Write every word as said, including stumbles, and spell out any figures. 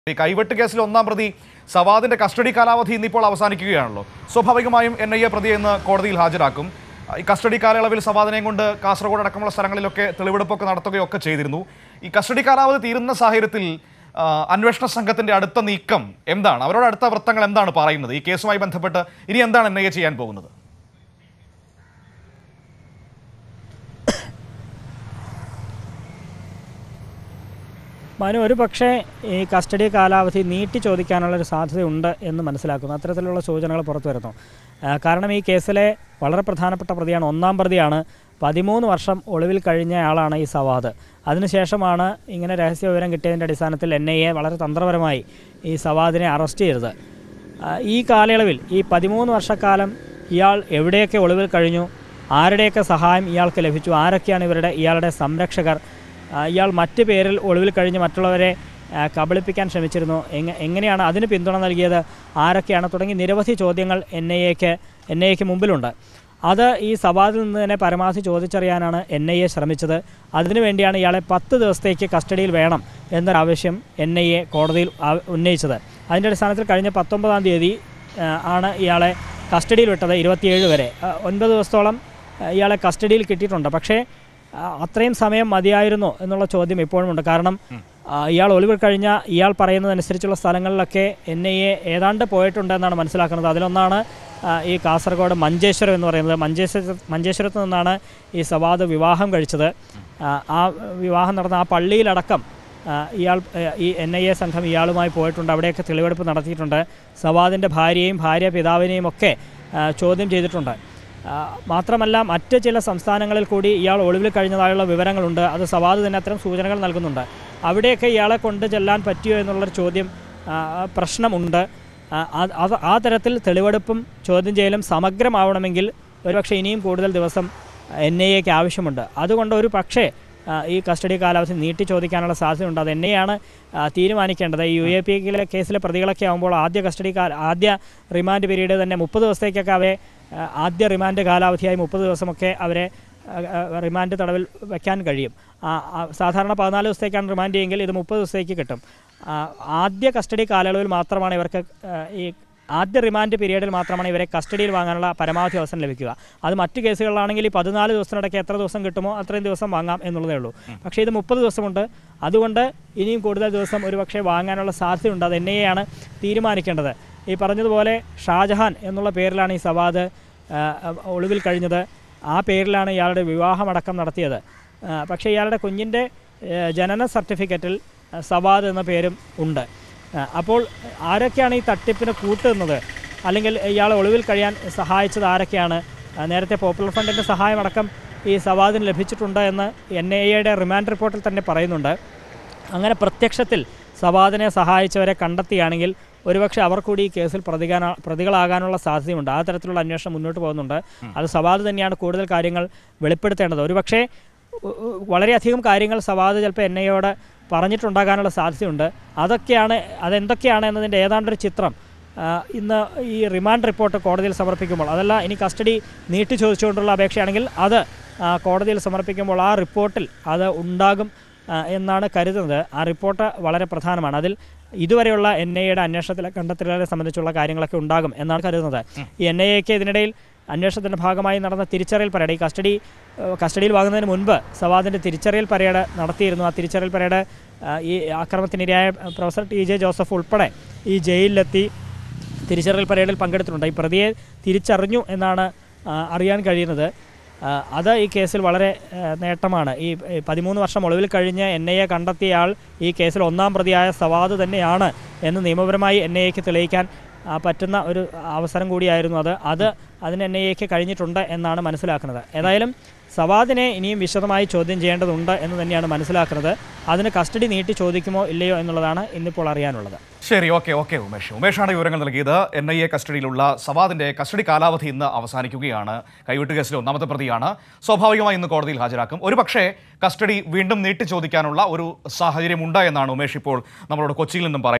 ഈ കൈവെട്ട് കേസിൽ ഒന്നാം പ്രതി സവാദിന്റെ കസ്റ്റഡി കാലാവധി ഇന്നിപ്പോൾ അവസാനിക്കുകയാണല്ലോ. സ്വാഭാവികമായും എൻ ഐ എ പ്രതിയെ ഇന്ന് കോടതിയിൽ ഹാജരാക്കും. ഈ കസ്റ്റഡി കാലയളവിൽ സവാദിനെയും കൊണ്ട് കാസർഗോഡ് അടക്കമുള്ള സ്ഥലങ്ങളിലൊക്കെ തെളിവെടുപ്പൊക്കെ നടത്തുകയൊക്കെ ചെയ്തിരുന്നു. ഈ കസ്റ്റഡി കാലാവധി തീരുന്ന സാഹചര്യത്തിൽ അന്വേഷണ സംഘത്തിന്റെ അടുത്ത നീക്കം എന്താണ്? അവരോട് അടുത്ത വൃത്തങ്ങൾ എന്താണ് പറയുന്നത്? ഈ കേസുമായി ബന്ധപ്പെട്ട് ഇനി എന്താണ് എൻ ഐ എ ചെയ്യാൻ പോകുന്നത്? മനു, ഒരു പക്ഷേ ഈ കസ്റ്റഡി കാലാവധി നീട്ടി ചോദിക്കാനുള്ളൊരു സാധ്യതയുണ്ട് എന്ന് മനസ്സിലാക്കുന്നു. അത്തരത്തിലുള്ള സൂചനകൾ പുറത്തു വരുന്നു. കാരണം ഈ കേസിലെ വളരെ പ്രധാനപ്പെട്ട പ്രതിയാണ്, ഒന്നാം പ്രതിയാണ്. പതിമൂന്ന് വർഷം ഒളിവിൽ കഴിഞ്ഞ ആളാണ് ഈ സവാദ്. അതിനുശേഷമാണ് ഇങ്ങനെ രഹസ്യ വിവരം കിട്ടിയതിൻ്റെ അടിസ്ഥാനത്തിൽ എൻ ഐ എ വളരെ തന്ത്രപരമായി ഈ സവാദിനെ അറസ്റ്റ് ചെയ്തത്. ഈ കാലയളവിൽ ഈ പതിമൂന്ന് വർഷക്കാലം ഇയാൾ എവിടെയൊക്കെ ഒളിവിൽ കഴിഞ്ഞു, ആരുടെയൊക്കെ സഹായം ഇയാൾക്ക് ലഭിച്ചു, ആരൊക്കെയാണ് ഇവരുടെ ഇയാളുടെ സംരക്ഷകർ, ഇയാൾ മറ്റ് പേരിൽ ഒളിവിൽ കഴിഞ്ഞ് മറ്റുള്ളവരെ കബളിപ്പിക്കാൻ ശ്രമിച്ചിരുന്നു, എങ്ങ എങ്ങനെയാണ് അതിന് പിന്തുണ നൽകിയത്, ആരൊക്കെയാണ്, തുടങ്ങി നിരവധി ചോദ്യങ്ങൾ എൻ ഐ എക്ക് എൻ ഐ എക്ക് മുമ്പിലുണ്ട്. അത് ഈ സവാദിൽ നിന്ന് തന്നെ പരമാവധി ചോദിച്ചറിയാനാണ് എൻ ഐ എ ശ്രമിച്ചത്. അതിനുവേണ്ടിയാണ് ഇയാളെ പത്ത് ദിവസത്തേക്ക് കസ്റ്റഡിയിൽ വേണം എന്നൊരാവശ്യം എൻ ഐ എ കോടതിയിൽ ഉന്നയിച്ചത്. അതിൻ്റെ അടിസ്ഥാനത്തിൽ കഴിഞ്ഞ പത്തൊമ്പതാം തീയതി ആണ് ഇയാളെ കസ്റ്റഡിയിൽ വിട്ടത്. ഇരുപത്തിയേഴ് വരെ ഒൻപത് ദിവസത്തോളം ഇയാളെ കസ്റ്റഡിയിൽ കിട്ടിയിട്ടുണ്ട്. പക്ഷേ അത്രയും സമയം മതിയായിരുന്നോ എന്നുള്ള ചോദ്യം ഇപ്പോഴുമുണ്ട്. കാരണം ഇയാൾ ഒളിവിൽ കഴിഞ്ഞ ഇയാൾ പറയുന്നതനുസരിച്ചുള്ള സ്ഥലങ്ങളിലൊക്കെ എൻ ഐ എ ഏതാണ്ട് പോയിട്ടുണ്ടെന്നാണ് മനസ്സിലാക്കുന്നത്. അതിലൊന്നാണ് ഈ കാസർഗോഡ് മഞ്ചേശ്വരം എന്ന് പറയുന്നത്. മഞ്ചേശ്വര മഞ്ചേശ്വരത്ത് നിന്നാണ് ഈ സവാദ് വിവാഹം കഴിച്ചത്. ആ വിവാഹം നടന്ന ആ പള്ളിയിലടക്കം ഇയാൾ ഈ എൻ ഐ എ സംഘം ഇയാളുമായി പോയിട്ടുണ്ട്. അവിടെയൊക്കെ തെളിവെടുപ്പ് നടത്തിയിട്ടുണ്ട്. സവാദിൻ്റെ ഭാര്യയെയും ഭാര്യ പിതാവിനെയും ഒക്കെ ചോദ്യം ചെയ്തിട്ടുണ്ട്. മാത്രമല്ല മറ്റ് ചില സംസ്ഥാനങ്ങളിൽ കൂടി ഇയാൾ ഒളിവിൽ കഴിഞ്ഞതായുള്ള വിവരങ്ങളുണ്ട്. അത് സവാദ് തന്നെ അത്തരം സൂചനകൾ നൽകുന്നുണ്ട്. അവിടെയൊക്കെ ഇയാളെ കൊണ്ട് ചെല്ലാൻ പറ്റിയോ എന്നുള്ളൊരു ചോദ്യം പ്രശ്നമുണ്ട്. അത് ആ തരത്തിൽ തെളിവെടുപ്പും ചോദ്യം ചെയ്യലും സമഗ്രമാവണമെങ്കിൽ ഒരുപക്ഷെ ഇനിയും കൂടുതൽ ദിവസം എൻ ഐ എക്ക് ആവശ്യമുണ്ട്. അതുകൊണ്ട് ഒരു പക്ഷേ ഈ കസ്റ്റഡി കാലാവധി നീട്ടി ചോദിക്കാനുള്ള സാധ്യതയുണ്ട്. അത് എൻ ഐ ആണ് തീരുമാനിക്കേണ്ടത്. ഈ യു എ പി എക്കിലെ കേസിലെ പ്രതികളൊക്കെ ആകുമ്പോൾ ആദ്യ കസ്റ്റഡി കാല ആദ്യ റിമാൻഡ് പീരീഡ് തന്നെ മുപ്പത് ദിവസത്തേക്കൊക്കെ അവരെ ആദ്യ റിമാൻഡ് കാലാവധിയായി മുപ്പത് ദിവസമൊക്കെ അവരെ റിമാൻഡ് തടവിൽ വയ്ക്കാൻ കഴിയും. സാധാരണ പതിനാല് ദിവസത്തേക്കാണ് റിമാൻഡ് ചെയ്യുമെങ്കിൽ ഇത് മുപ്പത് ദിവസത്തേക്ക് കിട്ടും. ആദ്യ കസ്റ്റഡി കാലയളവിൽ മാത്രമാണ് ഇവർക്ക് ഈ ആദ്യ റിമാൻഡ് പീരീഡിൽ മാത്രമാണ് ഇവരെ കസ്റ്റഡിയിൽ വാങ്ങാനുള്ള പരമാവധി അവസരം ലഭിക്കുക. അത് മറ്റ് കേസുകളിലാണെങ്കിൽ ഈ പതിനാല് ദിവസത്തിനിടയ്ക്ക് എത്ര ദിവസം കിട്ടുമോ അത്രയും ദിവസം വാങ്ങാം എന്നുള്ളതേ ഉള്ളൂ. പക്ഷേ ഇത് മുപ്പത് ദിവസമുണ്ട്. അതുകൊണ്ട് ഇനിയും കൂടുതൽ ദിവസം ഒരുപക്ഷെ വാങ്ങാനുള്ള സാധ്യതയുണ്ട്. അത് എൻ ഐ എ ആണ് തീരുമാനിക്കേണ്ടത്. ഈ പറഞ്ഞതുപോലെ ഷാജഹാൻ എന്നുള്ള പേരിലാണ് ഈ സവാദ് ഒളിവിൽ കഴിഞ്ഞത്. ആ പേരിലാണ് ഇയാളുടെ വിവാഹമടക്കം നടത്തിയത്. പക്ഷേ ഇയാളുടെ കുഞ്ഞിൻ്റെ ജനന സർട്ടിഫിക്കറ്റിൽ സവാദ് എന്ന പേരും ഉണ്ട്. അപ്പോൾ ആരൊക്കെയാണ് ഈ തട്ടിപ്പിന് കൂട്ടുന്നത്, അല്ലെങ്കിൽ ഇയാളെ ഒളിവിൽ കഴിയാൻ സഹായിച്ചത് ആരൊക്കെയാണ്? നേരത്തെ പോപ്പുലർ ഫണ്ടിൻ്റെ സഹായമടക്കം ഈ സവാദിന് ലഭിച്ചിട്ടുണ്ട് എന്ന് എൻ ഐ എയുടെ റിമാൻഡ് റിപ്പോർട്ടിൽ തന്നെ പറയുന്നുണ്ട്. അങ്ങനെ പ്രത്യക്ഷത്തിൽ സവാദിനെ സഹായിച്ചവരെ കണ്ടെത്തുകയാണെങ്കിൽ ഒരുപക്ഷെ അവർ കൂടി ഈ കേസിൽ പ്രതികാന പ്രതികളാകാനുള്ള സാധ്യതയുണ്ട്. ആ തരത്തിലുള്ള അന്വേഷണം മുന്നോട്ട് പോകുന്നുണ്ട്. അത് സവാദ് തന്നെയാണ് കൂടുതൽ കാര്യങ്ങൾ വെളിപ്പെടുത്തേണ്ടത്. ഒരുപക്ഷെ വളരെയധികം കാര്യങ്ങൾ സവാദ് ചിലപ്പോൾ എൻ ഐ എയോട് പറഞ്ഞിട്ടുണ്ടാകാനുള്ള സാധ്യതയുണ്ട്. അതൊക്കെയാണ് അതെന്തൊക്കെയാണ് എന്നതിൻ്റെ ഏതാണ്ടൊരു ചിത്രം ഇന്ന് ഈ റിമാൻഡ് റിപ്പോർട്ട് കോടതിയിൽ സമർപ്പിക്കുമ്പോൾ, അതല്ല ഇനി കസ്റ്റഡി നീട്ടി ചോദിച്ചുകൊണ്ടുള്ള അപേക്ഷയാണെങ്കിൽ അത് കോടതിയിൽ സമർപ്പിക്കുമ്പോൾ ആ റിപ്പോർട്ടിൽ അത് ഉണ്ടാകും എന്നാണ് കരുതുന്നത്. ആ റിപ്പോർട്ട് വളരെ പ്രധാനമാണ്. അതിൽ ഇതുവരെയുള്ള എൻ ഐ എയുടെ അന്വേഷണത്തിലെ കണ്ടെത്തലുകളെ സംബന്ധിച്ചുള്ള കാര്യങ്ങളൊക്കെ ഉണ്ടാകും എന്നാണ് കരുതുന്നത്. ഈ എൻ ഐ എക്ക് ഇതിനിടയിൽ അന്വേഷണത്തിൻ്റെ ഭാഗമായി നടന്ന തിരിച്ചറിയൽ പരേഡ്, ഈ കസ്റ്റഡി കസ്റ്റഡിയിൽ വാങ്ങുന്നതിന് മുൻപ് സവാദിൻ്റെ തിരിച്ചറിയൽ പരേഡ് നടത്തിയിരുന്നു. ആ തിരിച്ചറിയൽ പരേഡ് ഈ ആക്രമണത്തിനിരയായ പ്രൊഫസർ ടി ജെ ജോസഫ് ഉൾപ്പെടെ ഈ ജയിലിലെത്തി തിരിച്ചറിയൽ പരേഡിൽ പങ്കെടുത്തിട്ടുണ്ട്. ഈ പ്രതിയെ തിരിച്ചറിഞ്ഞു എന്നാണ് അറിയാൻ കഴിയുന്നത്. അത് ഈ കേസിൽ വളരെ നേട്ടമാണ്. ഈ പതിമൂന്ന് വർഷം ഒളിവിൽ കഴിഞ്ഞ് എൻ ഐ എ കണ്ടെത്തിയ ആൾ ഈ കേസിൽ ഒന്നാം പ്രതിയായ സവാദ് തന്നെയാണ് എന്ന് നിയമപരമായി എൻ ഐ എക്ക് തെളിയിക്കാൻ പറ്റുന്ന ഒരു അവസരം കൂടിയായിരുന്നു അത്. അത് അതിന് എൻ ഐ എക്ക് കഴിഞ്ഞിട്ടുണ്ട് എന്നാണ് മനസ്സിലാക്കുന്നത്. ഏതായാലും സവാദിനെ ഇനിയും വിശദമായി ചോദ്യം ചെയ്യേണ്ടതുണ്ട് എന്ന് തന്നെയാണ് മനസ്സിലാക്കുന്നത്. അതിന് കസ്റ്റഡി നീട്ടി ചോദിക്കുമോ ഇല്ലയോ എന്നുള്ളതാണ് ഇന്നിപ്പോൾ അറിയാനുള്ളത്. ശരി, ഓക്കെ ഓക്കെ ഉമേഷ് ഉമേഷാണ് വിവരങ്ങൾ നൽകിയത്. എൻ ഐ എ കസ്റ്റഡിയിലുള്ള സവാദിന്റെ കസ്റ്റഡി കാലാവധി ഇന്ന് അവസാനിക്കുകയാണ്. കൈവെട്ട് കേസിലെ ഒന്നാമത്തെ പ്രതിയാണ്. സ്വാഭാവികമായി ഇന്ന് കോടതിയിൽ ഹാജരാക്കും. ഒരു പക്ഷേ കസ്റ്റഡി വീണ്ടും നീട്ടി ചോദിക്കാനുള്ള ഒരു സാഹചര്യമുണ്ട് എന്നാണ് ഉമേഷ് ഇപ്പോൾ നമ്മളോട് കൊച്ചിയിൽ നിന്നും പറയുന്നത്.